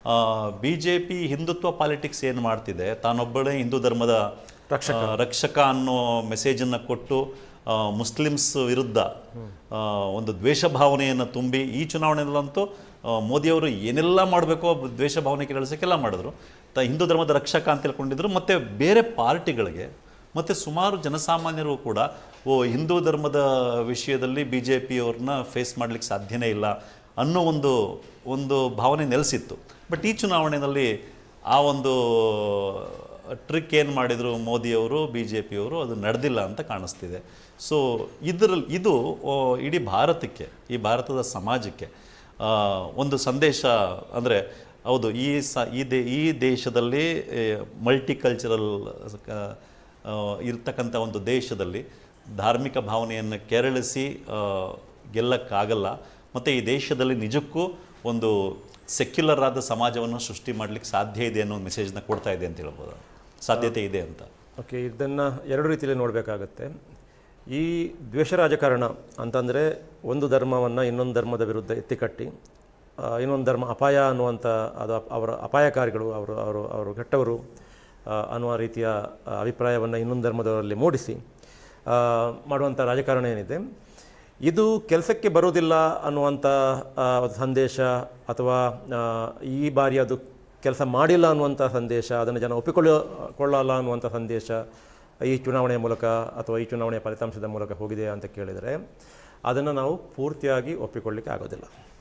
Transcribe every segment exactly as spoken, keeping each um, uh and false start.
B J P Hindutva politics ಏನು ಮಾಡ್ತಿದೆ, ತಾನೊಬ್ಬಳೇ ಹಿಂದೂ ಧರ್ಮದ ರಕ್ಷಕ ರಕ್ಷಕ ಅನ್ನೋ ಮೆಸೇಜನ್ನು ಕೊಟ್ಟು ಮುಸ್ಲಿಮ್ಸ್ ವಿರುದ್ಧ ಒಂದು ದ್ವೇಷ ಭಾವನೆಯನ್ನು ತುಂಬಿ ಈ ಚುನಾವಣೆಯಲ್ಲಂತೂ ಮೋದಿಯವರು ಏನೆಲ್ಲ ಮಾಡಬೇಕೋ ದ್ವೇಷ ಭಾವನೆ ಕೆರಳಿಸೋಕ್ಕೆಲ್ಲ ಮಾಡಿದ್ರು. ತ ಹಿಂದೂ ಧರ್ಮದ ರಕ್ಷಕ ಅಂತ ಹೇಳ್ಕೊಂಡಿದ್ರು. ಮತ್ತು ಬೇರೆ ಪಾರ್ಟಿಗಳಿಗೆ ಮತ್ತು ಸುಮಾರು ಜನಸಾಮಾನ್ಯರು ಕೂಡ ಓ ಹಿಂದೂ ಧರ್ಮದ ವಿಷಯದಲ್ಲಿ ಬಿ ಜೆ ಪಿಯವ್ರನ್ನ ಫೇಸ್ ಮಾಡಲಿಕ್ಕೆ ಸಾಧ್ಯನೇ ಇಲ್ಲ ಅನ್ನೋ ಒಂದು ಒಂದು ಭಾವನೆ ನೆಲೆಸಿತ್ತು. ಬಟ್ ಈ ಚುನಾವಣೆಯಲ್ಲಿ ಆ ಒಂದು ಟ್ರಿಕ್ ಏನು ಮಾಡಿದರು ಮೋದಿಯವರು, ಬಿ ಜೆ ಪಿಯವರು, ಅದು ನಡೆದಿಲ್ಲ ಅಂತ ಕಾಣಿಸ್ತಿದೆ. ಸೊ ಇದರಲ್ಲಿ ಇದು ಇಡೀ ಭಾರತಕ್ಕೆ, ಈ ಭಾರತದ ಸಮಾಜಕ್ಕೆ ಒಂದು ಸಂದೇಶ ಅಂದರೆ ಹೌದು ಈ ಸ ಈ ದೇ ಈ ದೇಶದಲ್ಲಿ ಮಲ್ಟಿಕಲ್ಚರಲ್ ಇರ್ತಕ್ಕಂಥ ಒಂದು ದೇಶದಲ್ಲಿ ಧಾರ್ಮಿಕ ಭಾವನೆಯನ್ನು ಕೆರಳಿಸಿ ಗೆಲ್ಲಕ್ಕಾಗಲ್ಲ. ಮತ್ತು ಈ ದೇಶದಲ್ಲಿ ನಿಜಕ್ಕೂ ಒಂದು ಸೆಕ್ಯುಲರ್ ಆದ ಸಮಾಜವನ್ನು ಸೃಷ್ಟಿ ಮಾಡಲಿಕ್ಕೆ ಸಾಧ್ಯ ಇದೆ ಅನ್ನೋ ಒಂದು ಮೆಸೇಜ್ನ ಕೊಡ್ತಾ ಇದೆ ಅಂತ ಹೇಳ್ಬೋದು, ಸಾಧ್ಯತೆ ಇದೆ ಅಂತ. ಓಕೆ, ಇದನ್ನು ಎರಡು ರೀತಿಯಲ್ಲಿ ನೋಡಬೇಕಾಗತ್ತೆ. ಈ ದ್ವೇಷ ರಾಜಕಾರಣ ಅಂತಂದರೆ ಒಂದು ಧರ್ಮವನ್ನು ಇನ್ನೊಂದು ಧರ್ಮದ ವಿರುದ್ಧ ಎತ್ತಿಕಟ್ಟಿ ಇನ್ನೊಂದು ಧರ್ಮ ಅಪಾಯ ಅನ್ನುವಂಥ ಅದು ಅವರ ಅಪಾಯಕಾರಿಗಳು, ಅವರು ಅವರು ಅವರು ಕೆಟ್ಟವರು ಅನ್ನುವ ರೀತಿಯ ಅಭಿಪ್ರಾಯವನ್ನು ಇನ್ನೊಂದು ಧರ್ಮದವರಲ್ಲಿ ಮೂಡಿಸಿ ಮಾಡುವಂಥ ರಾಜಕಾರಣ ಏನಿದೆ, ಇದು ಕೆಲಸಕ್ಕೆ ಬರೋದಿಲ್ಲ ಅನ್ನುವಂಥ ಸಂದೇಶ ಅಥವಾ ಈ ಬಾರಿ ಅದು ಕೆಲಸ ಮಾಡಿಲ್ಲ ಅನ್ನುವಂಥ ಸಂದೇಶ, ಅದನ್ನು ಜನ ಒಪ್ಪಿಕೊಳ್ಳಲ್ಲ ಅನ್ನುವಂಥ ಸಂದೇಶ ಈ ಚುನಾವಣೆಯ ಮೂಲಕ ಅಥವಾ ಈ ಚುನಾವಣೆಯ ಫಲಿತಾಂಶದ ಮೂಲಕ ಹೋಗಿದೆ ಅಂತ ಕೇಳಿದರೆ ಅದನ್ನು ನಾವು ಪೂರ್ತಿಯಾಗಿ ಒಪ್ಪಿಕೊಳ್ಳಿಕ್ಕೆ ಆಗೋದಿಲ್ಲ.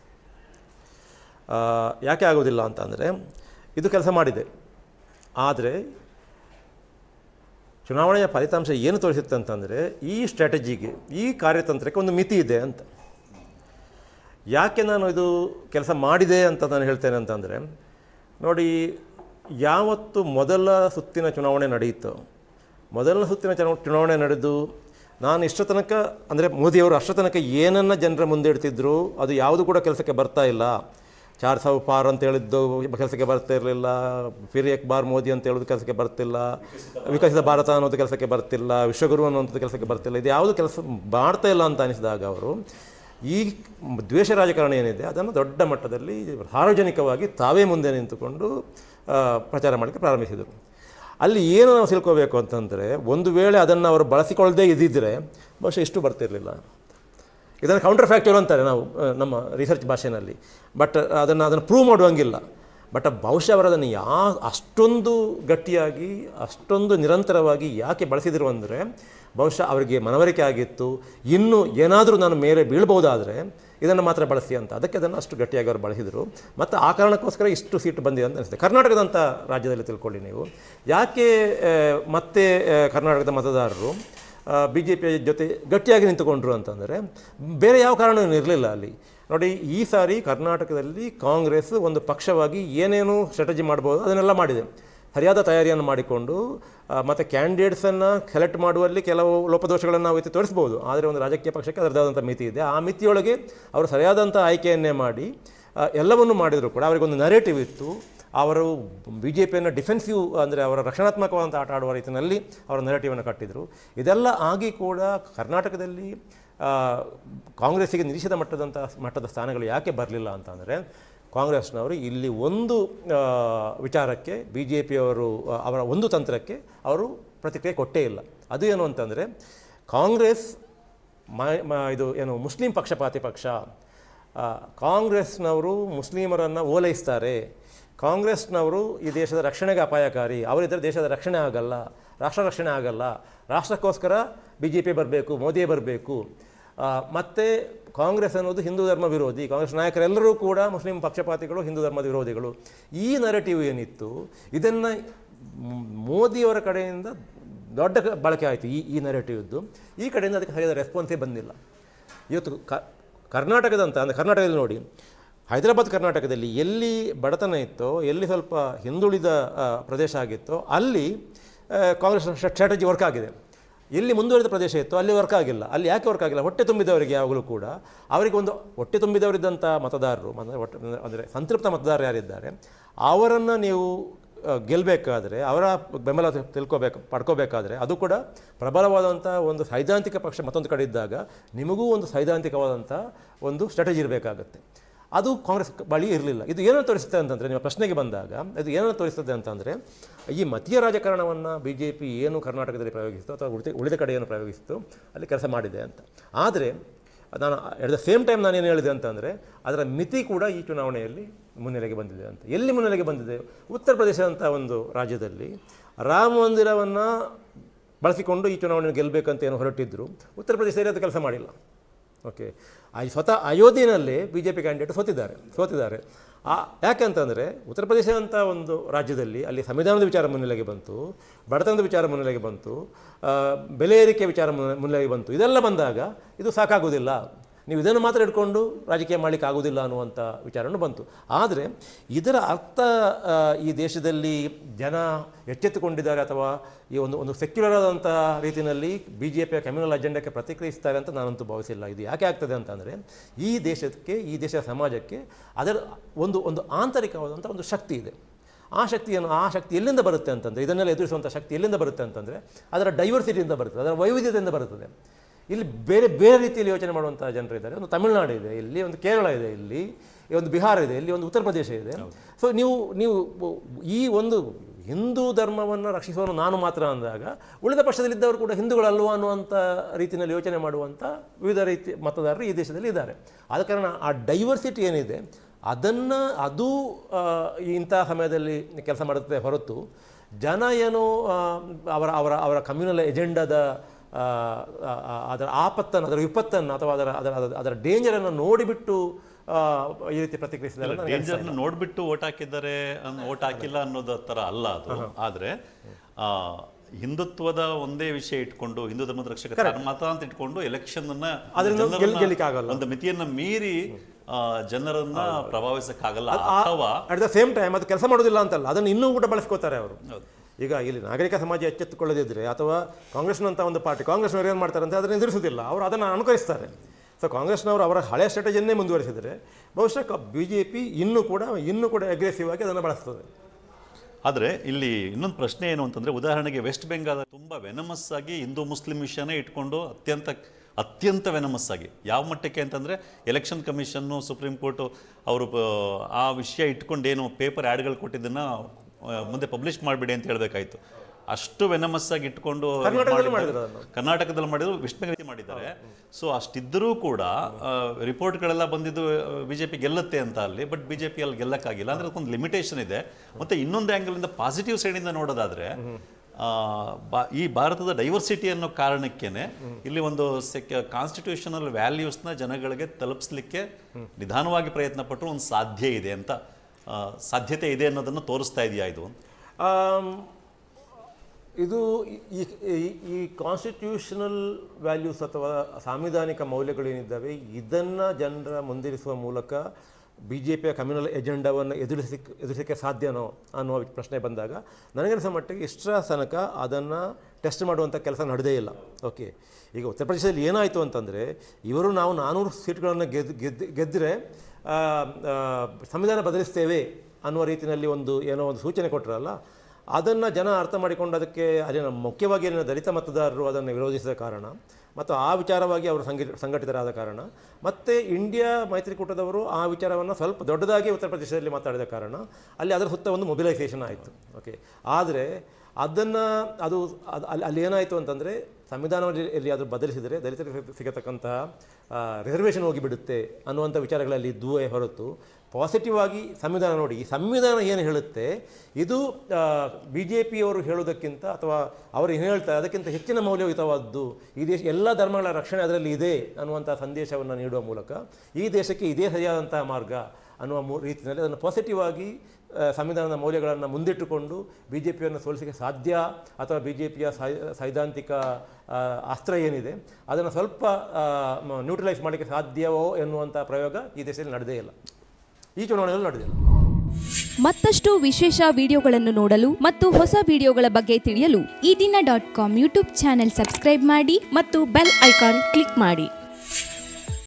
ಯಾಕೆ ಆಗೋದಿಲ್ಲ ಅಂತ ಅಂದರೆ ಇದು ಕೆಲಸ ಮಾಡಿದೆ, ಆದರೆ ಚುನಾವಣೆಯ ಫಲಿತಾಂಶ ಏನು ತೋರಿಸುತ್ತೆ ಅಂತಂದರೆ ಈ ಸ್ಟ್ರಾಟಜಿಗೆ, ಈ ಕಾರ್ಯತಂತ್ರಕ್ಕೆ ಒಂದು ಮಿತಿ ಇದೆ ಅಂತ. ಯಾಕೆ ನಾನು ಇದು ಕೆಲಸ ಮಾಡಿದೆ ಅಂತ ನಾನು ಹೇಳ್ತೇನೆ ಅಂತಂದರೆ, ನೋಡಿ, ಯಾವತ್ತು ಮೊದಲ ಸುತ್ತಿನ ಚುನಾವಣೆ ನಡೆಯಿತು, ಮೊದಲ ಸುತ್ತಿನ ಚುನಾವಣೆ ನಡೆದು ನಾನು ಇಷ್ಟ ತನಕ ಅಂದರೆ ಮೋದಿಯವರು ಅಷ್ಟ ತನಕ ಏನನ್ನು ಜನರ ಮುಂದೆ ಇಡ್ತಿದ್ರು ಅದು ಯಾವುದು ಕೂಡ ಕೆಲಸಕ್ಕೆ ಬರ್ತಾ ಇಲ್ಲ. ಚಾರ್ ಸಾವು ಪಾರ್ ಅಂತ ಹೇಳಿದ್ದು ಕೆಲಸಕ್ಕೆ ಬರ್ತಾ ಇರಲಿಲ್ಲ, ಫಿರ್ ಏಕ್ ಬಾರ್ ಮೋದಿ ಅಂತ ಹೇಳೋದು ಕೆಲಸಕ್ಕೆ ಬರ್ತಿಲ್ಲ, ವಿಕಸಿತ ಭಾರತ ಅನ್ನೋದು ಕೆಲಸಕ್ಕೆ ಬರ್ತಿಲ್ಲ, ವಿಶ್ವಗುರು ಅನ್ನೋಂಥದ್ದು ಕೆಲಸಕ್ಕೆ ಬರ್ತಿಲ್ಲ, ಇದು ಯಾವುದು ಕೆಲಸ ಮಾಡ್ತಾ ಇಲ್ಲ ಅಂತ ಅನಿಸಿದಾಗ ಅವರು ಈ ದ್ವೇಷ ರಾಜಕಾರಣ ಏನಿದೆ ಅದನ್ನು ದೊಡ್ಡ ಮಟ್ಟದಲ್ಲಿ ಸಾರ್ವಜನಿಕವಾಗಿ ತಾವೇ ಮುಂದೆ ನಿಂತುಕೊಂಡು ಪ್ರಚಾರ ಮಾಡಲಿಕ್ಕೆ ಪ್ರಾರಂಭಿಸಿದರು. ಅಲ್ಲಿ ಏನು ನಾವು ತಿಳ್ಕೋಬೇಕು ಅಂತಂದರೆ, ಒಂದು ವೇಳೆ ಅದನ್ನು ಅವರು ಬಳಸಿಕೊಳ್ಳದೇ ಇದ್ದಿದ್ದರೆ ಬಹುಶಃ ಇಷ್ಟು ಬರ್ತಿರಲಿಲ್ಲ. ಇದನ್ನು ಕೌಂಟರ್ ಫ್ಯಾಕ್ಚರ್ ಅಂತಾರೆ ನಾವು ನಮ್ಮ ರಿಸರ್ಚ್ ಭಾಷೆಯಲ್ಲಿ. ಬಟ್ ಅದನ್ನು ಅದನ್ನು ಪ್ರೂವ್ ಮಾಡುವಂಗಿಲ್ಲ. ಬಟ್ ಬಹುಶಃ ಅವರು ಅದನ್ನು ಯಾ ಅಷ್ಟೊಂದು ಗಟ್ಟಿಯಾಗಿ ಅಷ್ಟೊಂದು ನಿರಂತರವಾಗಿ ಯಾಕೆ ಬಳಸಿದರು ಅಂದರೆ, ಬಹುಶಃ ಅವರಿಗೆ ಮನವರಿಕೆ ಆಗಿತ್ತು, ಇನ್ನು ಏನಾದರೂ ನಾನು ಮೇಲೆ ಬೀಳ್ಬೋದಾದರೆ ಇದನ್ನು ಮಾತ್ರ ಬಳಸಿ ಅಂತ. ಅದಕ್ಕೆ ಅದನ್ನು ಅಷ್ಟು ಗಟ್ಟಿಯಾಗಿ ಅವರು ಬಳಸಿದರು. ಮತ್ತು ಆ ಕಾರಣಕ್ಕೋಸ್ಕರ ಇಷ್ಟು ಸೀಟು ಬಂದಿದೆ ಅಂತ ಅನಿಸುತ್ತೆ. ಕರ್ನಾಟಕದಂಥ ರಾಜ್ಯದಲ್ಲಿ ತಿಳ್ಕೊಳ್ಳಿ ನೀವು, ಯಾಕೆ ಮತ್ತೆ ಕರ್ನಾಟಕದ ಮತದಾರರು ಬಿ ಜೆ ಪಿಯ ಜೊತೆ ಗಟ್ಟಿಯಾಗಿ ನಿಂತುಕೊಂಡ್ರು ಅಂತಂದರೆ ಬೇರೆ ಯಾವ ಕಾರಣವೂ ಇರಲಿಲ್ಲ ಅಲ್ಲಿ. ನೋಡಿ, ಈ ಸಾರಿ ಕರ್ನಾಟಕದಲ್ಲಿ ಕಾಂಗ್ರೆಸ್ ಒಂದು ಪಕ್ಷವಾಗಿ ಏನೇನು ಸ್ಟ್ರಾಟಜಿ ಮಾಡ್ಬೋದು ಅದನ್ನೆಲ್ಲ ಮಾಡಿದೆ. ಸರಿಯಾದ ತಯಾರಿಯನ್ನು ಮಾಡಿಕೊಂಡು ಮತ್ತು ಕ್ಯಾಂಡಿಡೇಟ್ಸನ್ನು ಸೆಲೆಕ್ಟ್ ಮಾಡುವಲ್ಲಿ ಕೆಲವು ಲೋಪದೋಷಗಳನ್ನು ನಾವು ಎತ್ತಿ ತೋರಿಸ್ಬೋದು. ಆದರೆ ಒಂದು ರಾಜಕೀಯ ಪಕ್ಷಕ್ಕೆ ಅದರದಾದಂಥ ಮಿತಿ ಇದೆ. ಆ ಮಿತಿಯೊಳಗೆ ಅವರು ಸರಿಯಾದಂಥ ಆಯ್ಕೆಯನ್ನೇ ಮಾಡಿ ಎಲ್ಲವನ್ನೂ ಮಾಡಿದರೂ ಕೂಡ ಅವರಿಗೊಂದು ನರೇಟಿವ್ ಇತ್ತು. ಅವರು ಬಿ ಜೆ ಪಿಯನ್ನು ಡಿಫೆನ್ಸಿವ್ ಅಂದರೆ ಅವರ ರಕ್ಷಣಾತ್ಮಕವಾದಂಥ ಆಟ ಆಡುವ ರೀತಿಯಲ್ಲಿ ಅವರ ನರೇಟಿವನ್ನು ಕಟ್ಟಿದರು. ಇದೆಲ್ಲ ಆಗಿ ಕೂಡ ಕರ್ನಾಟಕದಲ್ಲಿ ಕಾಂಗ್ರೆಸ್ಸಿಗೆ ನಿರೀಕ್ಷಿತ ಮಟ್ಟದಂಥ ಮಟ್ಟದ ಸ್ಥಾನಗಳು ಯಾಕೆ ಬರಲಿಲ್ಲ ಅಂತಂದರೆ, ಕಾಂಗ್ರೆಸ್ನವರು ಇಲ್ಲಿ ಒಂದು ವಿಚಾರಕ್ಕೆ ಬಿ ಜೆ ಪಿಯವರು ಅವರ ಒಂದು ತಂತ್ರಕ್ಕೆ ಅವರು ಪ್ರತಿಕ್ರಿಯೆ ಕೊಟ್ಟೇ ಇಲ್ಲ. ಅದು ಏನು ಅಂತಂದರೆ, ಕಾಂಗ್ರೆಸ್ ಮ ಇದು ಏನು ಮುಸ್ಲಿಂ ಪಕ್ಷಪಾತಿ ಪಕ್ಷ, ಕಾಂಗ್ರೆಸ್ನವರು ಮುಸ್ಲಿಮರನ್ನು ಓಲೈಸ್ತಾರೆ, ಕಾಂಗ್ರೆಸ್ನವರು ಈ ದೇಶದ ರಕ್ಷಣೆಗೆ ಅಪಾಯಕಾರಿ, ಅವರಿದ್ದರೆ ದೇಶದ ರಕ್ಷಣೆ ಆಗಲ್ಲ, ರಾಷ್ಟ್ರ ರಕ್ಷಣೆ ಆಗಲ್ಲ, ರಾಷ್ಟ್ರಕ್ಕೋಸ್ಕರ ಬಿ ಜೆ ಪಿ ಬರಬೇಕು, ಮೋದಿಯೇ ಬರಬೇಕು. ಮತ್ತು ಕಾಂಗ್ರೆಸ್ ಅನ್ನೋದು ಹಿಂದೂ ಧರ್ಮ ವಿರೋಧಿ, ಕಾಂಗ್ರೆಸ್ ನಾಯಕರೆಲ್ಲರೂ ಕೂಡ ಮುಸ್ಲಿಂ ಪಕ್ಷಪಾತಿಗಳು, ಹಿಂದೂ ಧರ್ಮದ ವಿರೋಧಿಗಳು. ಈ ನರೇಟಿವ್ ಏನಿತ್ತು ಇದನ್ನು ಮೋದಿಯವರ ಕಡೆಯಿಂದ ದೊಡ್ಡ ಬಳಕೆ ಆಯಿತು. ಈ ಈ ನರೇಟಿವ್ದು ಈ ಕಡೆಯಿಂದ ಅದಕ್ಕೆ ಸರಿಯಾದ ರೆಸ್ಪಾನ್ಸೇ ಬಂದಿಲ್ಲ. ಇವತ್ತು ಕ ಕರ್ನಾಟಕದಂತ ಅಂದರೆ ಕರ್ನಾಟಕದಲ್ಲಿ ನೋಡಿ, ಹೈದರಾಬಾದ್ ಕರ್ನಾಟಕದಲ್ಲಿ ಎಲ್ಲಿ ಬಡತನ ಇತ್ತೋ, ಎಲ್ಲಿ ಸ್ವಲ್ಪ ಹಿಂದುಳಿದ ಪ್ರದೇಶ ಆಗಿತ್ತೋ ಅಲ್ಲಿ ಕಾಂಗ್ರೆಸ್ ಸ್ಟ್ರಾಟಜಿ ವರ್ಕ್ ಆಗಿದೆ. ಎಲ್ಲಿ ಮುಂದುವರಿದ ಪ್ರದೇಶ ಇತ್ತು ಅಲ್ಲಿ ವರ್ಕ್ ಆಗಿಲ್ಲ. ಅಲ್ಲಿ ಯಾಕೆ ವರ್ಕ್ ಆಗಿಲ್ಲ? ಹೊಟ್ಟೆ ತುಂಬಿದವರಿಗೆ ಯಾವಾಗಲೂ ಕೂಡ ಅವರಿಗೆ ಒಂದು ಹೊಟ್ಟೆ ತುಂಬಿದವರಿದ್ದಂಥ ಮತದಾರರು ಅಂದರೆ ಹೊಟ್ಟೆ ಅಂದರೆ ಸಂತೃಪ್ತ ಮತದಾರರು ಯಾರಿದ್ದಾರೆ ಅವರನ್ನು ನೀವು ಗೆಲ್ಲಬೇಕಾದ್ರೆ, ಅವರ ಬೆಂಬಲ ತಿಳ್ಕೋಬೇಕು ಪಡ್ಕೋಬೇಕಾದ್ರೆ ಅದು ಕೂಡ ಪ್ರಬಲವಾದಂಥ ಒಂದು ಸೈದ್ಧಾಂತಿಕ ಪಕ್ಷ ಮತ್ತೊಂದು ಕಡೆ ಇದ್ದಾಗ ನಿಮಗೂ ಒಂದು ಸೈದ್ಧಾಂತಿಕವಾದಂಥ ಒಂದು ಸ್ಟ್ರಾಟಜಿ ಇರಬೇಕಾಗತ್ತೆ. ಅದು ಕಾಂಗ್ರೆಸ್ ಬಳಿ ಇರಲಿಲ್ಲ. ಇದು ಏನನ್ನು ತೋರಿಸುತ್ತೆ ಅಂತಂದರೆ, ನಿಮ್ಮ ಪ್ರಶ್ನೆಗೆ ಬಂದಾಗ ಇದು ಏನನ್ನು ತೋರಿಸ್ತದೆ ಅಂತಂದರೆ, ಈ ಮತೀಯ ರಾಜಕಾರಣವನ್ನು ಬಿ ಜೆ ಪಿ ಏನು ಕರ್ನಾಟಕದಲ್ಲಿ ಪ್ರಯೋಗಿಸಿತು ಅಥವಾ ಉಳಿದ ಉಳಿದ ಕಡೆ ಏನು ಪ್ರಯೋಗಿಸಿತು ಅಲ್ಲಿ ಕೆಲಸ ಮಾಡಿದೆ ಅಂತ. ಆದರೆ ನಾನು ಎಟ್ ದ ಸೇಮ್ ಟೈಮ್ ನಾನೇನು ಹೇಳಿದೆ ಅಂತಂದರೆ, ಅದರ ಮಿತಿ ಕೂಡ ಈ ಚುನಾವಣೆಯಲ್ಲಿ ಮುನ್ನೆಲೆಗೆ ಬಂದಿದೆ ಅಂತ. ಎಲ್ಲಿ ಮುನ್ನೆಲೆಗೆ ಬಂದಿದೆ? ಉತ್ತರ ಪ್ರದೇಶ ಅಂತ ಒಂದು ರಾಜ್ಯದಲ್ಲಿ ರಾಮ ಮಂದಿರವನ್ನು ಬಳಸಿಕೊಂಡು ಈ ಚುನಾವಣೆಯನ್ನು ಗೆಲ್ಲಬೇಕಂತ ಏನು ಹೊರಟಿದ್ದರು, ಉತ್ತರ ಪ್ರದೇಶದಲ್ಲಿ ಅದು ಕೆಲಸ ಮಾಡಿಲ್ಲ. ಓಕೆ, ಸ್ವತಃ ಅಯೋಧ್ಯೆಯಲ್ಲೇ ಬಿ ಜೆ ಪಿ ಕ್ಯಾಂಡಿಡೇಟ್ ಸೋತಿದ್ದಾರೆ ಸೋತಿದ್ದಾರೆ ಆ ಯಾಕೆಂತಂದರೆ, ಉತ್ತರ ಪ್ರದೇಶ ಅಂತ ಒಂದು ರಾಜ್ಯದಲ್ಲಿ ಅಲ್ಲಿ ಸಂವಿಧಾನದ ವಿಚಾರ ಮುನ್ನೆಲೆಗೆ ಬಂತು, ಬಡತನದ ವಿಚಾರ ಮುನ್ನೆಲೆಗೆ ಬಂತು, ಬೆಲೆ ಏರಿಕೆ ವಿಚಾರ ಮುನ್ನೆಲೆಗೆ ಬಂತು. ಇದೆಲ್ಲ ಬಂದಾಗ ಇದು ಸಾಕಾಗೋದಿಲ್ಲ, ನೀವು ಇದನ್ನು ಮಾತ್ರ ಇಟ್ಕೊಂಡು ರಾಜಕೀಯ ಮಾಡಲಿಕ್ಕೆ ಆಗೋದಿಲ್ಲ ಅನ್ನುವಂಥ ವಿಚಾರನೂ ಬಂತು. ಆದರೆ ಇದರ ಅರ್ಥ ಈ ದೇಶದಲ್ಲಿ ಜನ ಎಚ್ಚೆತ್ತುಕೊಂಡಿದ್ದಾರೆ ಅಥವಾ ಈ ಒಂದು ಒಂದು ಸೆಕ್ಯುಲರ್ ಆದಂಥ ರೀತಿಯಲ್ಲಿ ಬಿ ಜೆ ಪಿಯ ಕಮ್ಯುನಲ್ ಅಜೆಂಡಕ್ಕೆ ಪ್ರತಿಕ್ರಿಯಿಸ್ತಾರೆ ಅಂತ ನಾನಂತೂ ಭಾವಿಸಿಲ್ಲ. ಇದು ಯಾಕೆ ಆಗ್ತದೆ ಅಂತಂದರೆ, ಈ ದೇಶಕ್ಕೆ ಈ ದೇಶದ ಸಮಾಜಕ್ಕೆ ಅದರ ಒಂದು ಒಂದು ಆಂತರಿಕವಾದಂಥ ಒಂದು ಶಕ್ತಿ ಇದೆ. ಆ ಶಕ್ತಿಯನ್ನು ಆ ಶಕ್ತಿ ಎಲ್ಲಿಂದ ಬರುತ್ತೆ ಅಂತಂದರೆ, ಇದನ್ನೆಲ್ಲ ಎದುರಿಸುವಂಥ ಶಕ್ತಿ ಎಲ್ಲಿಂದ ಬರುತ್ತೆ ಅಂತಂದರೆ, ಅದರ ಡೈವರ್ಸಿಟಿಯಿಂದ ಬರ್ತದೆ, ಅದರ ವೈವಿಧ್ಯತೆಯಿಂದ ಬರುತ್ತದೆ. ಇಲ್ಲಿ ಬೇರೆ ಬೇರೆ ರೀತಿಯಲ್ಲಿ ಯೋಚನೆ ಮಾಡುವಂಥ ಜನರಿದ್ದಾರೆ. ಒಂದು ತಮಿಳುನಾಡು ಇದೆ, ಇಲ್ಲಿ ಒಂದು ಕೇರಳ ಇದೆ, ಇಲ್ಲಿ ಒಂದು ಬಿಹಾರ ಇದೆ, ಇಲ್ಲಿ ಒಂದು ಉತ್ತರ ಪ್ರದೇಶ ಇದೆ. ಸೊ ನೀವು ನೀವು ಈ ಒಂದು ಹಿಂದೂ ಧರ್ಮವನ್ನು ರಕ್ಷಿಸುವನು ನಾನು ಮಾತ್ರ ಅಂದಾಗ, ಉಳಿದ ಪಕ್ಷದಲ್ಲಿದ್ದವರು ಕೂಡ ಹಿಂದೂಗಳಲ್ವ ಅನ್ನುವಂಥ ರೀತಿಯಲ್ಲಿ ಯೋಚನೆ ಮಾಡುವಂಥ ವಿವಿಧ ರೀತಿ ಮತದಾರರು ಈ ದೇಶದಲ್ಲಿ ಇದ್ದಾರೆ. ಆದ ಕಾರಣ ಆ ಡೈವರ್ಸಿಟಿ ಏನಿದೆ ಅದನ್ನು ಅದು ಇಂಥ ಸಮಯದಲ್ಲಿ ಕೆಲಸ ಮಾಡುತ್ತೆ ಹೊರತು, ಜನ ಏನು ಅವರ ಅವರ ಅವರ ಕಮ್ಯುನಲ್ ಎಜೆಂಡಾದ ಅದರ ಆಪತ್ತನ್ನು, ಅದರ ವಿಪತ್ತನ್ನು ಅಥವಾ ಅದರ ಅದರ ಅದರ ಡೇಂಜರನ್ನು ನೋಡಿಬಿಟ್ಟು ಈ ರೀತಿ ಪ್ರತಿಕ್ರಿಯಿಸಿದ್ದಾರೆ. ಡೇಂಜರ್ನ ನೋಡಿಬಿಟ್ಟು ಓಟ್ ಹಾಕಿದ್ದಾರೆ, ಓಟ್ ಹಾಕಿಲ್ಲ ಅನ್ನೋದ ಥರ ಅಲ್ಲ ಅದು. ಆದರೆ ಹಿಂದುತ್ವದ ಒಂದೇ ವಿಷಯ ಇಟ್ಕೊಂಡು, ಹಿಂದೂ ಧರ್ಮದ ರಕ್ಷಕ ಮತ ಅಂತ ಇಟ್ಕೊಂಡು ಎಲೆಕ್ಷನ್ ಅನ್ನ ಒಂದು ಮಿತಿಯನ್ನ ಮೀರಿ ಜನರನ್ನ ಪ್ರಭಾವಿಸಕ್ಕಾಗಲ್ಲ. ಅಥವಾ ಅಟ್ ದ ಸೇಮ್ ಟೈಮ್ ಅದು ಕೆಲಸ ಮಾಡೋದಿಲ್ಲ ಅಂತಲ್ಲ, ಅದನ್ನು ಇನ್ನೂ ಕೂಡ ಬಳಸ್ಕೋತಾರೆ ಅವರು. ಈಗ ಇಲ್ಲಿ ನಾಗರಿಕ ಸಮಾಜ ಎಚ್ಚೆತ್ತುಕೊಳ್ಳದಿದ್ದರೆ ಅಥವಾ ಕಾಂಗ್ರೆಸ್ನಂಥ ಒಂದು ಪಾರ್ಟಿ, ಕಾಂಗ್ರೆಸ್ನವ್ರು ಏನು ಮಾಡ್ತಾರೆ ಅಂತ ಅದನ್ನು ಎದುರಿಸೋದಿಲ್ಲ, ಅವರು ಅದನ್ನು ಅನುಕರಿಸ್ತಾರೆ. ಸೊ ಕಾಂಗ್ರೆಸ್ನವರು ಅವರ ಹಳೆಯ ಸ್ಟ್ರಾಟಜಿಯನ್ನೇ ಮುಂದುವರಿಸಿದರೆ ಬಹುಶಃ ಬಿ ಜೆ ಪಿ ಇನ್ನೂ ಕೂಡ ಇನ್ನೂ ಕೂಡ ಅಗ್ರೆಸಿವ್ ಆಗಿ ಅದನ್ನು ಬಳಸ್ತದೆ. ಆದರೆ ಇಲ್ಲಿ ಇನ್ನೊಂದು ಪ್ರಶ್ನೆ ಏನು ಅಂತಂದರೆ, ಉದಾಹರಣೆಗೆ ವೆಸ್ಟ್ ಬೆಂಗಾಲ್ ತುಂಬ ವೆನಮಸ್ ಆಗಿ ಹಿಂದೂ ಮುಸ್ಲಿಂ ವಿಷಯನೇ ಇಟ್ಕೊಂಡು ಅತ್ಯಂತ ಅತ್ಯಂತ ವೆನಮಸ್ ಆಗಿ, ಯಾವ ಮಟ್ಟಕ್ಕೆ ಅಂತಂದರೆ ಎಲೆಕ್ಷನ್ ಕಮಿಷನ್ನು ಸುಪ್ರೀಂ ಕೋರ್ಟು ಅವರು ಆ ವಿಷಯ ಇಟ್ಕೊಂಡೇನು ಪೇಪರ್ ಆ್ಯಡ್ಗಳು ಕೊಟ್ಟಿದ್ದನ್ನು ಮುಂದೆ ಪಬ್ಲಿಷ್ ಮಾಡಿಬಿಡಿ ಅಂತ ಹೇಳಬೇಕಾಯಿತು. ಅಷ್ಟು ವೆನಮಸ್ ಆಗಿ ಇಟ್ಕೊಂಡು ಕರ್ನಾಟಕದಲ್ಲಿ ಮಾಡಿದ್ರು, ವೆಸ್ಟ್ ಬೆಂಗಾಲ್ ಮಾಡಿದ್ದಾರೆ. ಸೊ ಅಷ್ಟಿದ್ದರೂ ಕೂಡ ರಿಪೋರ್ಟ್ಗಳೆಲ್ಲ ಬಂದಿದ್ದು ಬಿ ಜೆ ಪಿ ಗೆಲ್ಲುತ್ತೆ ಅಂತ ಅಲ್ಲಿ, ಬಟ್ ಬಿ ಜೆ ಪಿ ಅಲ್ಲಿ ಗೆಲ್ಲಕ್ಕಾಗಿಲ್ಲ. ಅಂದರೆ ಅದಕ್ಕೊಂದು ಲಿಮಿಟೇಷನ್ ಇದೆ. ಮತ್ತು ಇನ್ನೊಂದು ಆ್ಯಂಗಲಿಂದ ಪಾಸಿಟಿವ್ ಸೈಡಿಂದ ನೋಡೋದಾದರೆ, ಈ ಭಾರತದ ಡೈವರ್ಸಿಟಿ ಅನ್ನೋ ಕಾರಣಕ್ಕೇನೆ ಇಲ್ಲಿ ಒಂದು ಸೆಕ್ ಕಾನ್ಸ್ಟಿಟ್ಯೂಷನಲ್ ವ್ಯಾಲ್ಯೂಸ್ನ ಜನಗಳಿಗೆ ತಲುಪಿಸ್ಲಿಕ್ಕೆ ನಿಧಾನವಾಗಿ ಪ್ರಯತ್ನ ಪಟ್ಟರು ಒಂದು ಸಾಧ್ಯ ಇದೆ ಅಂತ ಸಾಧ್ಯತೆ ಇದೆ ಅನ್ನೋದನ್ನು ತೋರಿಸ್ತಾ ಇದೆಯಾ ಇದು? ಇದು ಈ ಕಾನ್ಸ್ಟಿಟ್ಯೂಷನಲ್ ವ್ಯಾಲ್ಯೂಸ್ ಅಥವಾ ಸಾಂವಿಧಾನಿಕ ಮೌಲ್ಯಗಳೇನಿದ್ದಾವೆ ಇದನ್ನು ಜನರ ಮುಂದಿರಿಸುವ ಮೂಲಕ ಬಿ ಜೆ ಪಿಯ ಕಮ್ಯುನಲ್ ಎಜೆಂಡಾವನ್ನು ಎದುರಿಸಿ ಎದುರಿಸಲಿಕ್ಕೆ ಸಾಧ್ಯನೋ ಅನ್ನುವ ಪ್ರಶ್ನೆ ಬಂದಾಗ, ನನಗನ್ನಿಸೋ ಮಟ್ಟಿಗೆ ಇಷ್ಟರ ತನಕ ಅದನ್ನು ಟೆಸ್ಟ್ ಮಾಡುವಂಥ ಕೆಲಸ ನಡೆದೇ ಇಲ್ಲ. ಓಕೆ, ಈಗ ಉತ್ತರ ಪ್ರದೇಶದಲ್ಲಿ ಏನಾಯಿತು ಅಂತಂದರೆ, ಇವರು ನಾವು ನಾನ್ನೂರು ಸೀಟ್ಗಳನ್ನು ಗೆದ್ದು ಗೆದ್ದು ಗೆದ್ದರೆ ಸಂವಿಧಾನ ಬದಲಿಸ್ತೇವೆ ಅನ್ನುವ ರೀತಿಯಲ್ಲಿ ಒಂದು ಏನೋ ಒಂದು ಸೂಚನೆ ಕೊಟ್ಟರಲ್ಲ, ಅದನ್ನು ಜನ ಅರ್ಥ ಮಾಡಿಕೊಂಡು ಅದಕ್ಕೆ ಅದೇನು ಮುಖ್ಯವಾಗಿ ಏನೇನು ದಲಿತ ಮತದಾರರು ಅದನ್ನು ವಿರೋಧಿಸಿದ ಕಾರಣ ಮತ್ತು ಆ ವಿಚಾರವಾಗಿ ಅವರು ಸಂಘ ಸಂಘಟಿತರಾದ ಕಾರಣ, ಮತ್ತು ಇಂಡಿಯಾ ಮೈತ್ರಿಕೂಟದವರು ಆ ವಿಚಾರವನ್ನು ಸ್ವಲ್ಪ ದೊಡ್ಡದಾಗಿ ಉತ್ತರ ಪ್ರದೇಶದಲ್ಲಿ ಮಾತಾಡಿದ ಕಾರಣ ಅಲ್ಲಿ ಅದರ ಸುತ್ತ ಒಂದು ಮೊಬಿಲೈಸೇಷನ್ ಆಯಿತು. ಓಕೆ, ಆದರೆ ಅದನ್ನು ಅದು ಅದು ಅಲ್ಲಿ ಅಲ್ಲಿ ಏನಾಯಿತು ಅಂತಂದರೆ, ಸಂವಿಧಾನದಲ್ಲಿ ಎಲ್ಲಿಯಾದರೂ ಬದಲಿಸಿದರೆ ದಲಿತರಿಗೆ ಸಿಗತಕ್ಕಂತಹ ರಿಸರ್ವೇಷನ್ ಹೋಗಿಬಿಡುತ್ತೆ ಅನ್ನುವಂಥ ವಿಚಾರಗಳಲ್ಲಿ ಇದ್ದುವೇ ಹೊರತು ಪಾಸಿಟಿವ್ ಆಗಿ ಸಂವಿಧಾನ ನೋಡಿ, ಈ ಸಂವಿಧಾನ ಏನು ಹೇಳುತ್ತೆ ಇದು ಬಿ ಜೆ ಪಿಯವರು ಹೇಳೋದಕ್ಕಿಂತ ಅಥವಾ ಅವರು ಏನು ಹೇಳ್ತಾರೆ ಅದಕ್ಕಿಂತ ಹೆಚ್ಚಿನ ಮೌಲ್ಯಯುತವಾದ್ದು, ಈ ದೇಶ ಎಲ್ಲ ಧರ್ಮಗಳ ರಕ್ಷಣೆ ಅದರಲ್ಲಿ ಇದೆ ಅನ್ನುವಂಥ ಸಂದೇಶವನ್ನು ನೀಡುವ ಮೂಲಕ ಈ ದೇಶಕ್ಕೆ ಇದೇ ಸರಿಯಾದಂತಹ ಮಾರ್ಗ ಅನ್ನುವ ಮೂ ರೀತಿಯಲ್ಲಿ ಅದನ್ನು ಪಾಸಿಟಿವ್ ಆಗಿ ಸಂವಿಧಾನದ ಮೌಲ್ಯಗಳನ್ನು ಮುಂದಿಟ್ಟುಕೊಂಡು ಬಿ ಜೆ ಪಿಯನ್ನು ಸೋಲಿಸಲಿಕ್ಕೆ ಸಾಧ್ಯ ಅಥವಾ ಬಿ ಜೆ ಪಿಯ ಸೈದ್ಧಾಂತಿಕ ಅಸ್ತ್ರ ಏನಿದೆ ಅದನ್ನು ಸ್ವಲ್ಪ ನ್ಯೂಟ್ರಲೈಸ್ ಮಾಡಲಿಕ್ಕೆ ಸಾಧ್ಯವೋ ಎನ್ನುವಂಥ ಪ್ರಯೋಗ ಈ ದೇಶದಲ್ಲಿ ನಡೆದೇ ಇಲ್ಲ, ಈ ಚುನಾವಣೆಯಲ್ಲಿ ನಡೆದಿಲ್ಲ. ಮತ್ತಷ್ಟು ವಿಶೇಷ ವಿಡಿಯೋಗಳನ್ನು ನೋಡಲು ಮತ್ತು ಹೊಸ ವಿಡಿಯೋಗಳ ಬಗ್ಗೆ ತಿಳಿಯಲು Ee Dina dot com YouTube channel subscribe ಮಾಡಿ ಮತ್ತು ಬೆಲ್ ಐಕಾನ್ ಕ್ಲಿಕ್ ಮಾಡಿ.